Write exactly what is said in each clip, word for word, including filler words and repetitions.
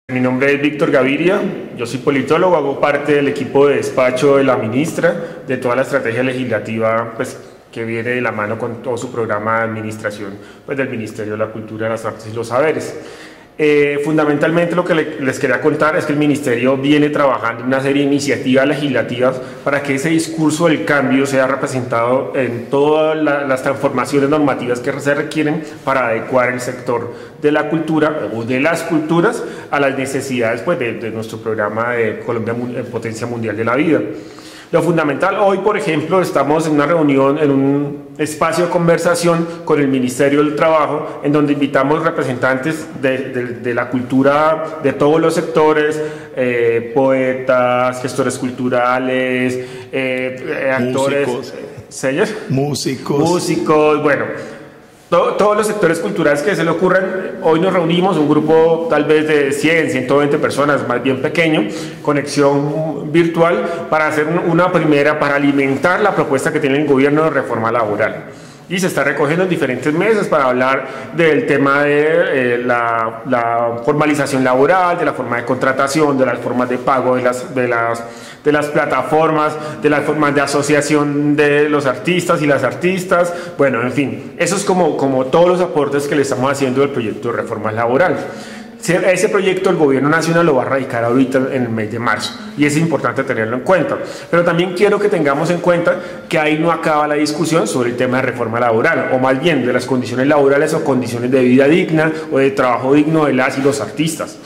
Mi nombre es Víctor Gaviria, yo soy politólogo, hago parte del equipo de despacho de la ministra, de toda la estrategia legislativa pues, que viene de la mano con todo su programa de administración pues, del Ministerio de la Cultura, las Artes y los Saberes. Eh, fundamentalmente lo que le, les quería contar es que el Ministerio viene trabajando en una serie de iniciativas legislativas para que ese discurso del cambio sea representado en todas la, las transformaciones normativas que se requieren para adecuar el sector de la cultura o de las culturas a las necesidades pues, de, de nuestro programa de Colombia en Potencia Mundial de la Vida. Lo fundamental, hoy por ejemplo estamos en una reunión, en un espacio de conversación con el Ministerio del Trabajo, en donde invitamos representantes de, de, de la cultura de todos los sectores, eh, poetas, gestores culturales, eh, actores, músicos, ¿señor? músicos, músicos, bueno. Todos los sectores culturales que se le ocurran. Hoy nos reunimos, un grupo tal vez de cien, ciento veinte personas, más bien pequeño, conexión virtual, para hacer una primera, para alimentar la propuesta que tiene el gobierno de reforma laboral. Y se está recogiendo en diferentes mesas para hablar del tema de eh, la, la formalización laboral, de la forma de contratación, de las formas de pago de las, de las, de las plataformas, de las formas de asociación de los artistas y las artistas. Bueno, en fin, eso es como, como todos los aportes que le estamos haciendo del proyecto de reforma laboral. Ese proyecto el gobierno nacional lo va a radicar ahorita en el mes de marzo y es importante tenerlo en cuenta, pero también quiero que tengamos en cuenta que ahí no acaba la discusión sobre el tema de reforma laboral, o más bien de las condiciones laborales o condiciones de vida digna o de trabajo digno de las y los artistas.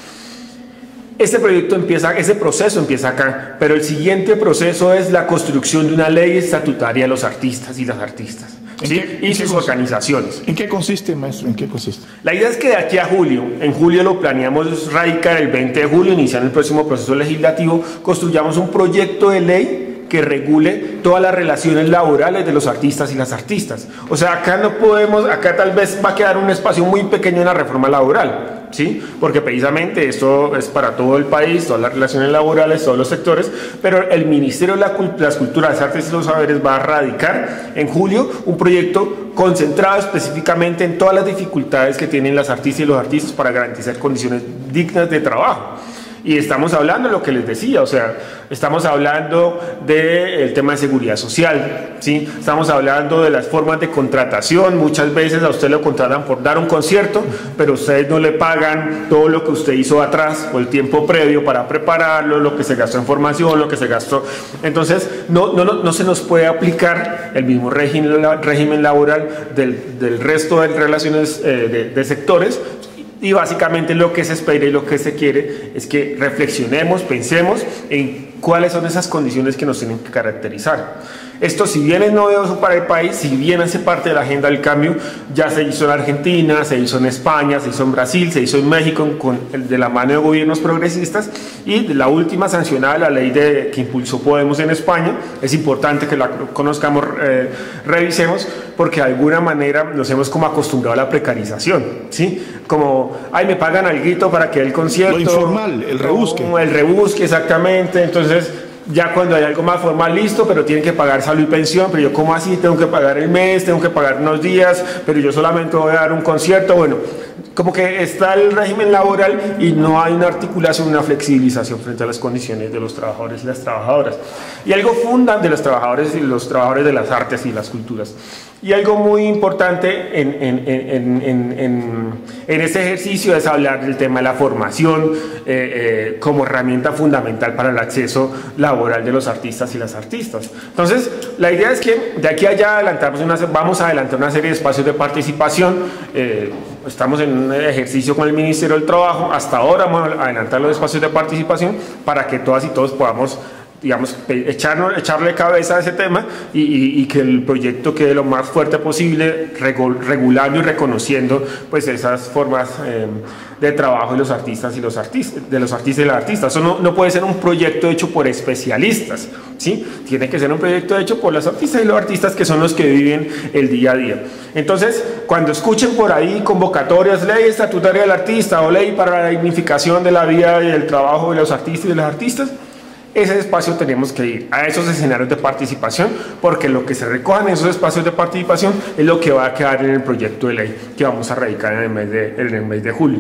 Este proyecto empieza, ese proceso empieza acá, pero el siguiente proceso es la construcción de una ley estatutaria de los artistas y las artistas, ¿sí? qué, y sus organizaciones. ¿En qué consiste, maestro? ¿En qué consiste? La idea es que de aquí a julio, en julio lo planeamos radicar el veinte de julio, iniciar el próximo proceso legislativo, construyamos un proyecto de ley que regule todas las relaciones laborales de los artistas y las artistas. O sea, acá no podemos, acá tal vez va a quedar un espacio muy pequeño en la reforma laboral, ¿sí? Porque precisamente esto es para todo el país, todas las relaciones laborales, todos los sectores, pero el Ministerio de la, las Culturas, las Artes y los Saberes va a radicar en julio un proyecto concentrado específicamente en todas las dificultades que tienen las artistas y los artistas para garantizar condiciones dignas de trabajo. Y estamos hablando de lo que les decía, o sea, estamos hablando del tema de seguridad social, ¿sí? Estamos hablando de las formas de contratación. Muchas veces a usted lo contratan por dar un concierto, pero ustedes no le pagan todo lo que usted hizo atrás o el tiempo previo para prepararlo, lo que se gastó en formación, lo que se gastó. Entonces, no, no, no se nos puede aplicar el mismo régimen, régimen laboral del, del resto de relaciones eh, de, de sectores. Y básicamente lo que se espera y lo que se quiere es que reflexionemos, pensemos en cuáles son esas condiciones que nos tienen que caracterizar. Esto, si bien es novedoso para el país, si bien hace parte de la agenda del cambio, ya se hizo en Argentina, se hizo en España, se hizo en Brasil, se hizo en México con el de la mano de gobiernos progresistas, y de la última sancionada, la ley de, que impulsó Podemos en España, es importante que la conozcamos, eh, revisemos, porque de alguna manera nos hemos como acostumbrado a la precarización, ¿sí? Como, ay, me pagan alguito para que el concierto... Lo informal, el rebusque. El rebusque, exactamente. Entonces, ya cuando hay algo más formal, listo, pero tienen que pagar salud y pensión, pero yo, ¿cómo así? Tengo que pagar el mes, tengo que pagar unos días, pero yo solamente voy a dar un concierto. Bueno, como que está el régimen laboral y no hay una articulación, una flexibilización frente a las condiciones de los trabajadores y las trabajadoras. Y algo funda de los trabajadores y los trabajadores de las artes y las culturas. Y algo muy importante en, en, en, en, en, en este ejercicio es hablar del tema de la formación eh, eh, como herramienta fundamental para el acceso laboral de los artistas y las artistas. Entonces, la idea es que de aquí a allá adelantamos una, vamos a adelantar una serie de espacios de participación. Eh, estamos en un ejercicio con el Ministerio del Trabajo. Hasta ahora vamos a adelantar los espacios de participación para que todas y todos podamos, digamos, echarnos, echarle cabeza a ese tema y, y, y que el proyecto quede lo más fuerte posible, regulando y reconociendo pues esas formas eh, de trabajo de los artistas y los artistas, de los artistas y las artistas. Eso no, no puede ser un proyecto hecho por especialistas, ¿sí? Tiene que ser un proyecto hecho por los artistas y los artistas, que son los que viven el día a día. Entonces, cuando escuchen por ahí convocatorias, ley estatutaria del artista o ley para la dignificación de la vida y del trabajo de los artistas y de las artistas, ese espacio tenemos que ir a esos escenarios de participación, porque lo que se recojan en esos espacios de participación es lo que va a quedar en el proyecto de ley que vamos a radicar en el mes de, en el mes de julio.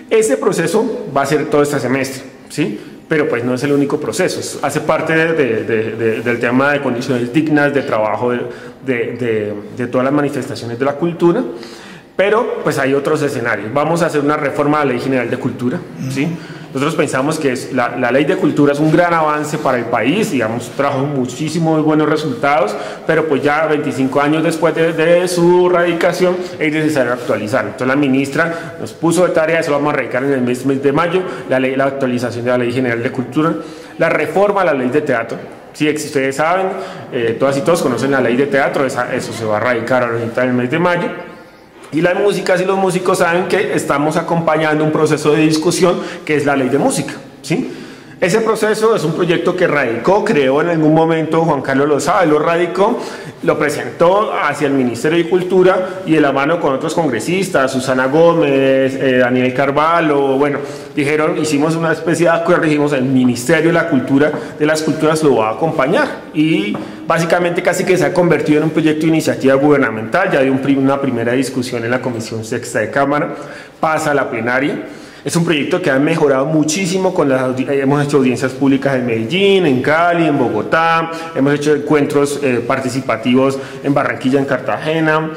Ese proceso va a ser todo este semestre, ¿sí? Pero pues no es el único proceso, hace parte de, de, de, de, del tema de condiciones dignas, de trabajo de, de, de, de todas las manifestaciones de la cultura, pero pues hay otros escenarios. Vamos a hacer una reforma a la Ley General de Cultura, ¿sí? Nosotros pensamos que es, la, la Ley de Cultura es un gran avance para el país, digamos, trajo muchísimos buenos resultados, pero pues ya veinticinco años después de, de su radicación es necesario actualizar. Entonces la ministra nos puso de tarea, eso lo vamos a radicar en el mes, mes de mayo, la, ley, la actualización de la Ley General de Cultura, la reforma a la Ley de Teatro. Sí, si ustedes saben, eh, todas y todos conocen la Ley de Teatro, esa, eso se va a radicar ahorita en el mes de mayo. Y las músicas y los músicos saben que estamos acompañando un proceso de discusión que es la Ley de Música, ¿sí? Ese proceso es un proyecto que radicó, creó en algún momento Juan Carlos Lozada, lo radicó, lo presentó hacia el Ministerio de Cultura y de la mano con otros congresistas, Susana Gómez, eh, Daniel Carvalho, bueno, dijeron, hicimos una especie de acuerdo, dijimos, el Ministerio de la Cultura, de las Culturas lo va a acompañar y básicamente casi que se ha convertido en un proyecto de iniciativa gubernamental, ya dio un, una primera discusión en la Comisión Sexta de Cámara, pasa a la plenaria. Es un proyecto que ha mejorado muchísimo, con las, hemos hecho audiencias públicas en Medellín, en Cali, en Bogotá, hemos hecho encuentros eh, participativos en Barranquilla, en Cartagena,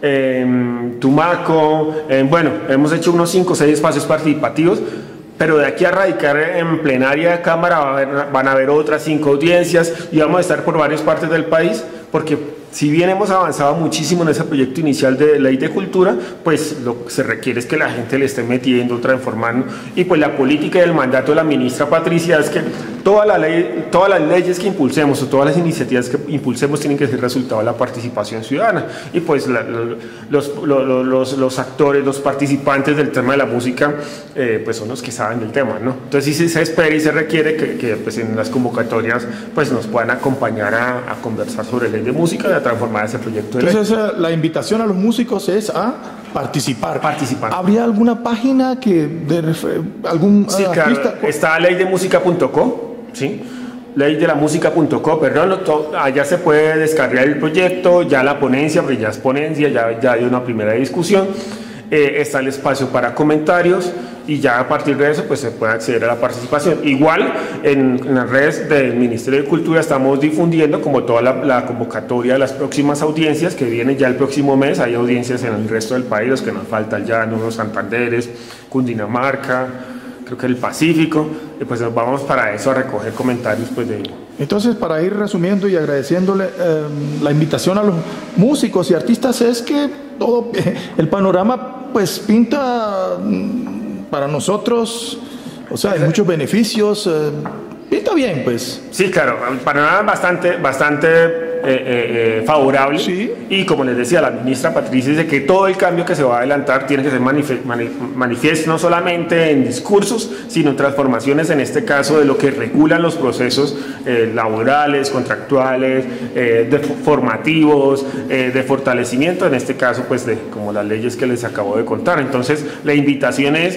en Tumaco, en, bueno, hemos hecho unos cinco o seis espacios participativos, pero de aquí a radicar en plenaria de Cámara va a haber, van a haber otras cinco audiencias y vamos a estar por varias partes del país, porque si bien hemos avanzado muchísimo en ese proyecto inicial de Ley de Cultura, pues lo que se requiere es que la gente le esté metiendo, transformando, y pues la política y el mandato de la ministra Patricia es que toda la ley, todas las leyes que impulsemos o todas las iniciativas que impulsemos tienen que ser resultado de la participación ciudadana, y pues la, los, los, los, los actores, los participantes del tema de la música, eh, pues son los que saben del tema, ¿no? Entonces sí se espera y se requiere que, que pues en las convocatorias pues nos puedan acompañar a, a conversar sobre ley de música, a transformar ese proyecto de ley. Entonces la invitación a los músicos es a participar. Participar. ¿Habría alguna página que de algún sí, uh, claro, artista? Está ley de música punto co, ¿sí? ley de la música punto co, perdón, allá se puede descargar el proyecto, ya la ponencia, porque ya es ponencia, ya, ya hay una primera discusión, eh, está el espacio para comentarios y ya a partir de eso pues se puede acceder a la participación. Igual en, en las redes del Ministerio de Cultura estamos difundiendo como toda la, la convocatoria de las próximas audiencias que vienen ya el próximo mes. Hay audiencias en el resto del país, los que nos faltan ya, Nuevos Santanderes, Cundinamarca, creo que el Pacífico, y pues vamos para eso a recoger comentarios pues de... Entonces, para ir resumiendo y agradeciéndole eh, la invitación a los músicos y artistas es que todo eh, el panorama pues pinta para nosotros, o sea, hay muchos beneficios, eh, pinta bien pues. Sí, claro, el panorama bastante, bastante Eh, eh, eh, favorable, sí. Y como les decía, la ministra Patricia dice que todo el cambio que se va a adelantar tiene que ser manifiesto, manifiesto no solamente en discursos, sino en transformaciones, en este caso de lo que regulan los procesos eh, laborales, contractuales, eh, de formativos, eh, de fortalecimiento, en este caso pues de como las leyes que les acabo de contar. Entonces la invitación es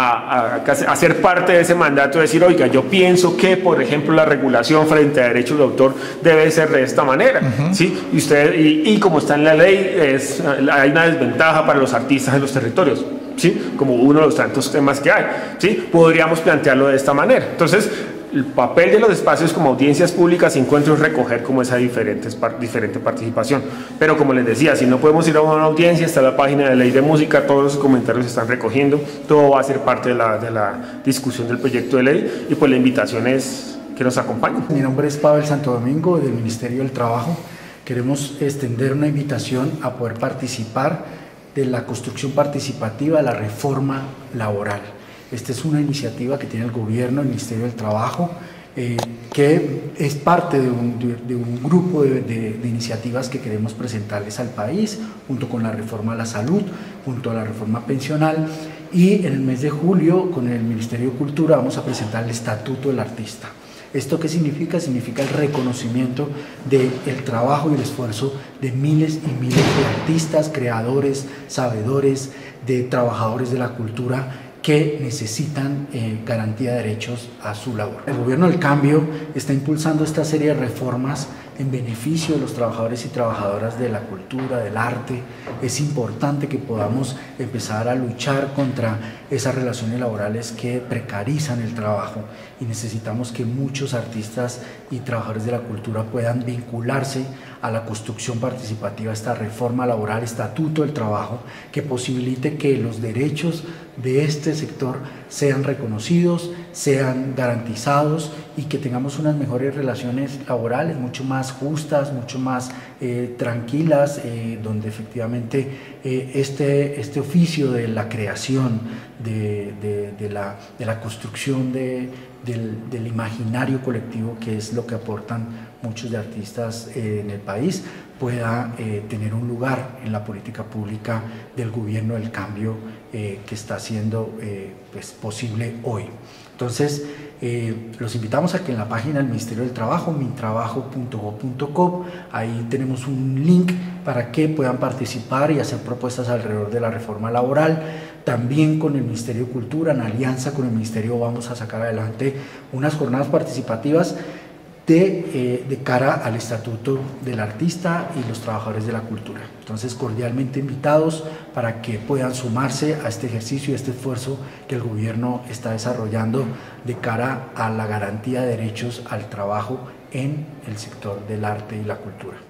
a, a, a ser parte de ese mandato, de decir, oiga, yo pienso que por ejemplo la regulación frente a derechos de autor debe ser de esta manera. Uh-huh. ¿Sí? Y, usted, y, y como está en la ley, es, hay una desventaja para los artistas en los territorios, ¿sí? Como uno de los tantos temas que hay, ¿sí? Podríamos plantearlo de esta manera. Entonces, el papel de los espacios como audiencias públicas y encuentros es recoger como esa diferentes, diferente participación. Pero como les decía, si no podemos ir a una audiencia, está la página de Ley de Música, todos los comentarios se están recogiendo, todo va a ser parte de la, de la discusión del proyecto de ley y pues la invitación es que nos acompañen. Mi nombre es Pavel Santo Domingo, del Ministerio del Trabajo. Queremos extender una invitación a poder participar de la construcción participativa de la reforma laboral. Esta es una iniciativa que tiene el gobierno, el Ministerio del Trabajo, eh, que es parte de un, de, de un grupo de, de, de iniciativas que queremos presentarles al país, junto con la reforma a la salud, junto a la reforma pensional, y en el mes de julio con el Ministerio de Cultura vamos a presentar el Estatuto del Artista. ¿Esto qué significa? Significa el reconocimiento del trabajo y el esfuerzo de miles y miles de artistas, creadores, sabedores, de trabajadores de la cultura que necesitan eh, garantía de derechos a su labor. El Gobierno del Cambio está impulsando esta serie de reformas en beneficio de los trabajadores y trabajadoras de la cultura, del arte. Es importante que podamos empezar a luchar contra esas relaciones laborales que precarizan el trabajo, y necesitamos que muchos artistas y trabajadores de la cultura puedan vincularse a la construcción participativa, esta reforma laboral, estatuto del trabajo, que posibilite que los derechos de este sector sean reconocidos, sean garantizados y que tengamos unas mejores relaciones laborales, mucho más justas, mucho más eh, tranquilas, eh, donde efectivamente eh, este, este oficio de la creación, de, de, de, la, de la construcción de, del, del imaginario colectivo, que es lo que aportan muchos de artistas eh, en el país, pueda eh, tener un lugar en la política pública del gobierno del cambio eh, que está siendo eh, pues, posible hoy. Entonces, eh, los invitamos a que en la página del Ministerio del Trabajo, mintrabajo punto gob punto co, ahí tenemos un link para que puedan participar y hacer propuestas alrededor de la reforma laboral. También con el Ministerio de Cultura, en alianza con el Ministerio, vamos a sacar adelante unas jornadas participativas De, eh, de cara al Estatuto del Artista y los Trabajadores de la Cultura. Entonces, cordialmente invitados para que puedan sumarse a este ejercicio y a este esfuerzo que el gobierno está desarrollando de cara a la garantía de derechos al trabajo en el sector del arte y la cultura.